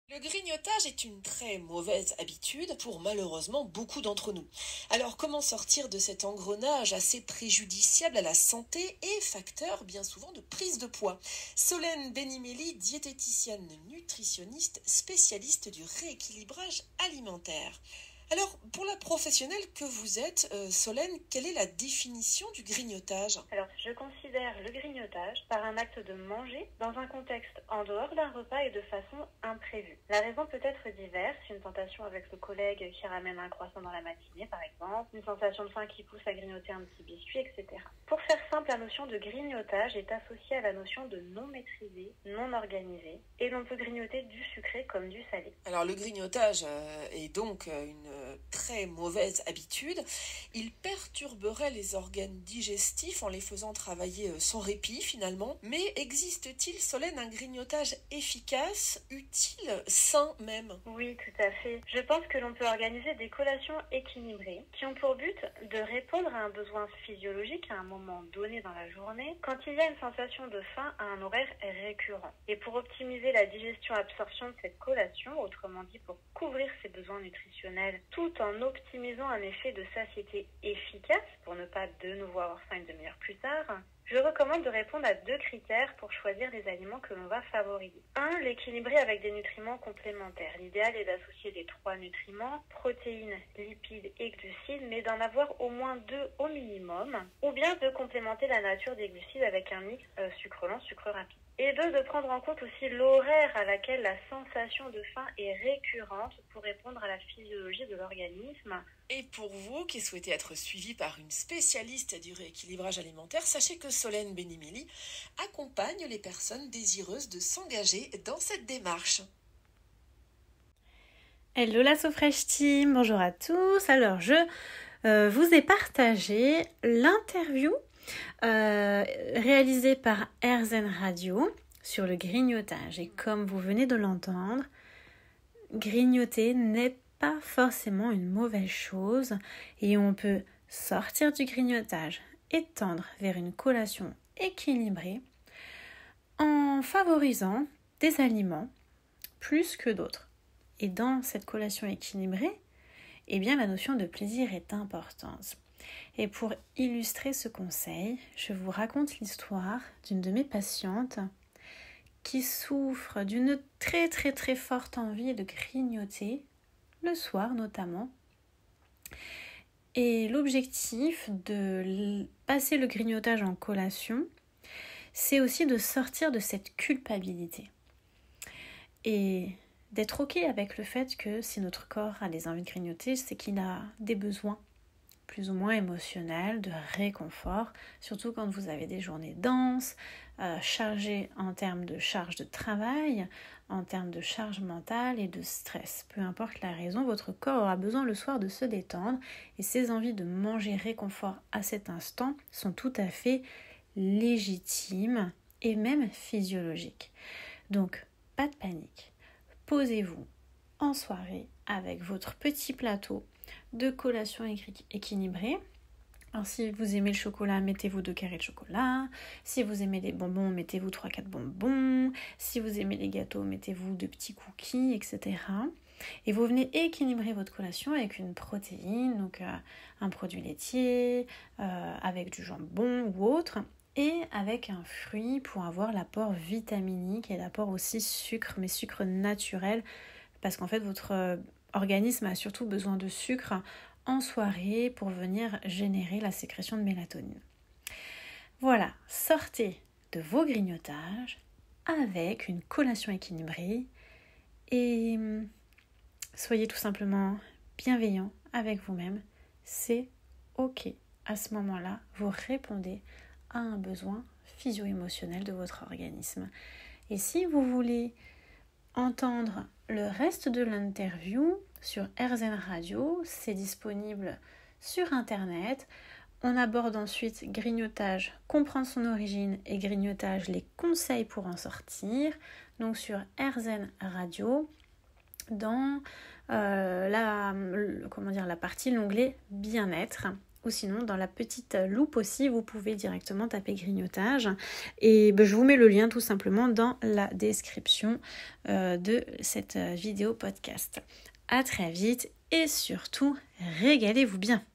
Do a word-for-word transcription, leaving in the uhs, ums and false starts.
Le grignotage est une très mauvaise habitude pour malheureusement beaucoup d'entre nous. Alors comment sortir de cet engrenage assez préjudiciable à la santé et facteur bien souvent de prise de poids? Solène Benimeli, diététicienne nutritionniste, spécialiste du rééquilibrage alimentaire. Alors, pour la professionnelle que vous êtes, euh, Solène, quelle est la définition du grignotage? Alors, je considère le grignotage par un acte de manger dans un contexte en dehors d'un repas et de façon imprévue. La raison peut être diverse, une tentation avec le collègue qui ramène un croissant dans la matinée par exemple, une sensation de faim qui pousse à grignoter un petit biscuit, et cetera. Pour faire simple, la notion de grignotage est associée à la notion de non maîtrisé, non organisé, et l'on peut grignoter du sucré comme du salé. Alors le grignotage euh, est donc euh, une euh, très mauvaise habitude. Il perturberait les organes digestifs en les faisant travailler euh, sans répit finalement. Mais existe-t-il, Solène, un grignotage efficace, utile, sain même? Oui, tout à fait. Je pense que l'on peut organiser des collations équilibrées qui ont pour but de répondre à un besoin physiologique à un moment donné dans la journée quand il y a une sensation de faim à un horaire récurrent. Et pour optimiser la digestion-absorption de cette collation, autrement dit pour couvrir ses besoins nutritionnels tout en optimisant un effet de satiété efficace pour ne pas de nouveau avoir faim une demi-heure plus tard, je recommande de répondre à deux critères pour choisir les aliments que l'on va favoriser. un. L'équilibrer avec des nutriments complémentaires. L'idéal est d'associer les trois nutriments, protéines, lipides et glucides, mais d'en avoir au moins deux au minimum, ou bien de complémenter la nature des glucides avec un mix euh, sucre lent, sucre rapide. Et deux, de prendre en compte aussi l'horaire à laquelle la sensation de faim est récurrente pour répondre à la physiologie de l'organisme. Et pour vous qui souhaitez être suivi par une spécialiste du rééquilibrage alimentaire, sachez que Solène Benimeli accompagne les personnes désireuses de s'engager dans cette démarche. Hello la SoFresh Team, bonjour à tous. Alors je euh, vous ai partagé l'interview euh, réalisée par AirZen Radio sur le grignotage. Et comme vous venez de l'entendre, grignoter n'est pas forcément une mauvaise chose et on peut sortir du grignotage et tendre vers une collation équilibrée en favorisant des aliments plus que d'autres. Et dans cette collation équilibrée, eh bien, la notion de plaisir est importante. Et pour illustrer ce conseil, je vous raconte l'histoire d'une de mes patientes qui souffre d'une très très très forte envie de grignoter, le soir notamment. Et l'objectif de passer le grignotage en collation, c'est aussi de sortir de cette culpabilité. Et d'être ok avec le fait que si notre corps a des envies de grignoter, c'est qu'il a des besoins plus ou moins émotionnels, de réconfort, surtout quand vous avez des journées denses, euh, chargées en termes de charge de travail, en termes de charge mentale et de stress. Peu importe la raison, votre corps aura besoin le soir de se détendre et ces envies de manger réconfort à cet instant sont tout à fait légitimes et même physiologiques. Donc, pas de panique. Posez-vous en soirée avec votre petit plateau de collation équilibrée. Alors si vous aimez le chocolat, mettez-vous deux carrés de chocolat. Si vous aimez les bonbons, mettez-vous trois quatre bonbons. Si vous aimez les gâteaux, mettez-vous deux petits cookies, et cetera. Et vous venez équilibrer votre collation avec une protéine, donc euh, un produit laitier, euh, avec du jambon ou autre, et avec un fruit pour avoir l'apport vitaminique et l'apport aussi sucre, mais sucre naturel, parce qu'en fait votre organisme a surtout besoin de sucre en soirée pour venir générer la sécrétion de mélatonine. Voilà, sortez de vos grignotages avec une collation équilibrée et soyez tout simplement bienveillant avec vous-même. C'est ok. À ce moment-là, vous répondez à un besoin physio-émotionnel de votre organisme. Et si vous voulez entendre le reste de l'interview sur AirZen Radio, c'est disponible sur internet. On aborde ensuite grignotage, comprendre son origine et grignotage, les conseils pour en sortir. Donc sur AirZen Radio, dans euh, la, le, comment dire, la partie, l'onglet bien-être, ou sinon dans la petite loupe aussi, vous pouvez directement taper grignotage. Et ben, je vous mets le lien tout simplement dans la description euh, de cette vidéo podcast. À très vite et surtout, régalez-vous bien.